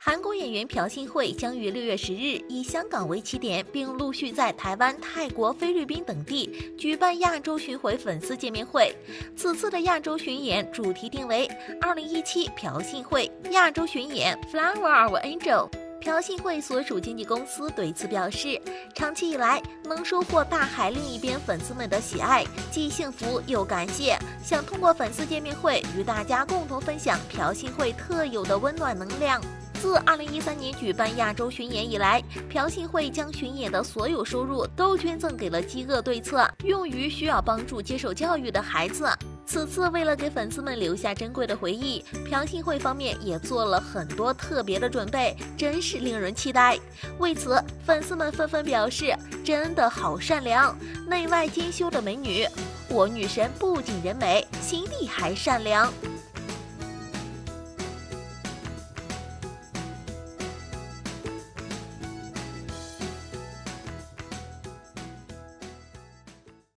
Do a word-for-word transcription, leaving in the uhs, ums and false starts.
韩国演员朴信惠将于六月十日以香港为起点，并陆续在台湾、泰国、菲律宾等地举办亚洲巡回粉丝见面会。此次的亚洲巡演主题定为二零一七朴信惠亚洲巡演 Flower of Angel。朴信惠所属经纪公司对此表示，长期以来能收获大海另一边粉丝们的喜爱，既幸福又感谢，想通过粉丝见面会与大家共同分享朴信惠特有的温暖能量。自二零一三年举办亚洲巡演以来，朴信惠将巡演的所有收入都捐赠给了饥饿对策，用于需要帮助接受教育的孩子。此次为了给粉丝们留下珍贵的回忆，朴信惠方面也做了很多特别的准备，真是令人期待。为此，粉丝们纷纷表示，真的好善良，内外兼修的美女，我女神不仅人美，心地还善良。